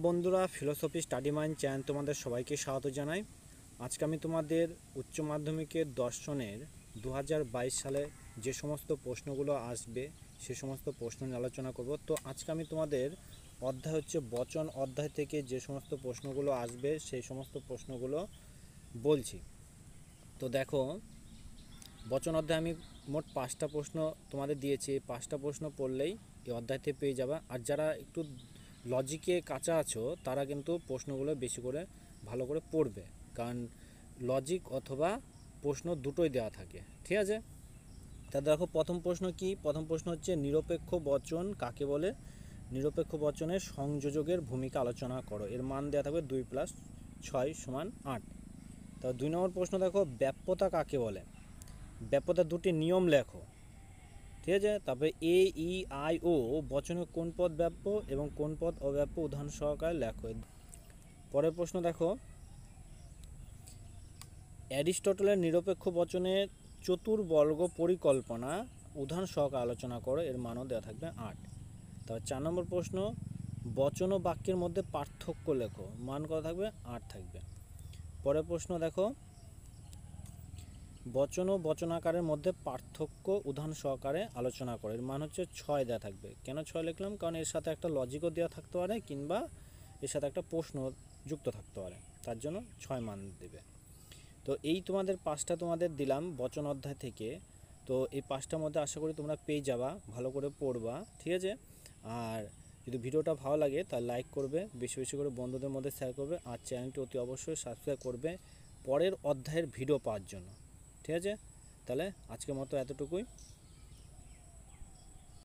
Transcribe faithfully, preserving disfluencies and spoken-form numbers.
বন্ধুরা, philosophy study mind channel তোমাদের সবাইকে স্বাগত জানাই। আজকে আমি তোমাদের উচ্চ মাধ্যমিকের দর্শনের দু হাজার বাইশ সালে যে সমস্ত প্রশ্নগুলো আসবে সে সমস্ত প্রশ্ন নিয়ে আলোচনা করব। তো আজকে আমি তোমাদের অধ্যায় হচ্ছে বচন অধ্যায় থেকে যে সমস্ত প্রশ্নগুলো আসবে সেই সমস্ত প্রশ্নগুলো বলছি। তো দেখো, বচন অধ্যায় আমি মোট পাঁচটা প্রশ্ন তোমাদের দিয়েছি। পাঁচটা প্রশ্ন পড়লেই এই অধ্যায়তে পেয়ে যাবে। আর যারা একটু লজিকে কাঁচা আছো তারা কিন্তু প্রশ্নগুলো বেশি করে ভালো করে পড়বে, কারণ লজিক অথবা প্রশ্ন দুটোই দেওয়া থাকে। ঠিক আছে, তা দেখো প্রথম প্রশ্ন কি। প্রথম প্রশ্ন হচ্ছে নিরপেক্ষ বচন কাকে বলে? নিরপেক্ষ বচনের সংযোজকের ভূমিকা আলোচনা করো। এর মান দেওয়া থাকবে দুই প্লাস ছয় সমান আট। তা দুই নম্বর প্রশ্ন দেখো, ব্যাপ্যতা কাকে বলে? ব্যাপ্যতার দুটি নিয়ম লেখো। ঠিক আছে, তারপরে এ ই আই ও বচনে কোন পদ ব্যাপ্য এবং কোন পদ অব্যাপ্য উদাহরণ সহকারে লেখো। পরের প্রশ্ন দেখো, অ্যারিস্টটলের নিরপেক্ষ বচনের চতুর্বর্গ পরিকল্পনা উদাহরণ সহকারে আলোচনা করো। এর মানও দেওয়া থাকবে আট। তারপর চার নম্বর প্রশ্ন, বচন ও বাক্যের মধ্যে পার্থক্য লেখো। মান কত থাকবে? আট থাকবে। পরের প্রশ্ন দেখো, বচন ও বচনাকারের মধ্যে পার্থক্য উদাহরণ সহকারে আলোচনা করে। এর মান হচ্ছে ছয় দেওয়া থাকবে। কেন ছয় লিখলাম? কারণ এর সাথে একটা লজিকও দেওয়া থাকতে পারে কিংবা এর সাথে একটা প্রশ্ন যুক্ত থাকতে পারে, তার জন্য ছয় মান দেবে। তো এই তোমাদের পাঁচটা তোমাদের দিলাম বচন অধ্যায় থেকে। তো এই পাঁচটার মধ্যে আশা করি তোমরা পেয়ে যাবা, ভালো করে পড়বা। ঠিক আছে, আর যদি ভিডিওটা ভালো লাগে তাহলে লাইক করবে, বেশি বেশি করে বন্ধুদের মধ্যে শেয়ার করবে, আর চ্যানেলটি অতি অবশ্যই সাবস্ক্রাইব করবে পরের অধ্যায়ের ভিডিও পাওয়ার জন্য। ঠিক আছে, তাহলে আজকের মতো এতটুকুই।